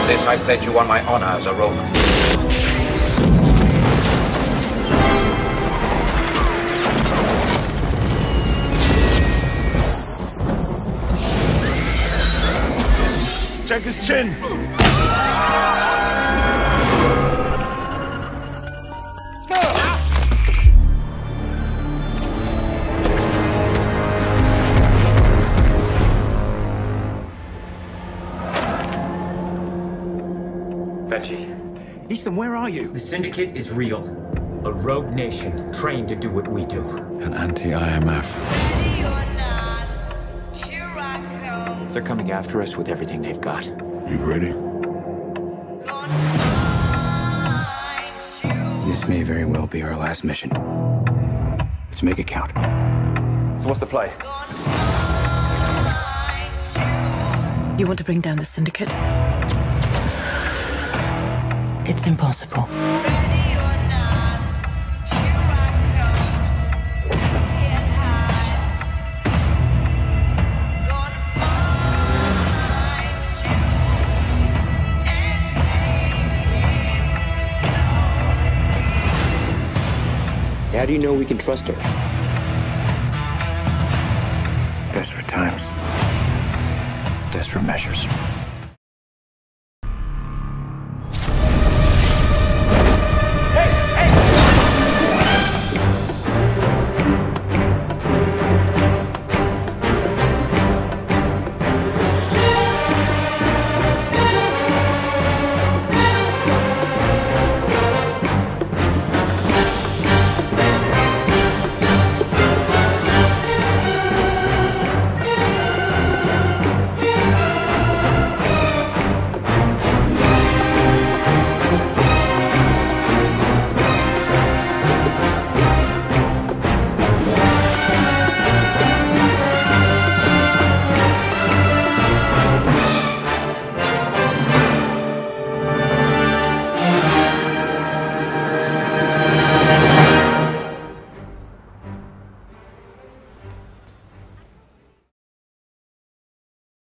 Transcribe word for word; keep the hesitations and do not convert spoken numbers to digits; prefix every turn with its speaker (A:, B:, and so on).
A: This I pledge you on my honor as a Roman.
B: Check his chin!
A: Betty.
B: Ethan, where are you?
C: The Syndicate is real. A rogue nation trained to do what we do.
D: An anti-I M F.
C: They're coming after us with everything they've got.
D: You ready?
E: This may very well be our last mission. Let's make it count.
B: So what's the play?
F: You want to bring down the Syndicate? It's impossible.
E: How do you know we can trust her?
G: Desperate times. Desperate measures.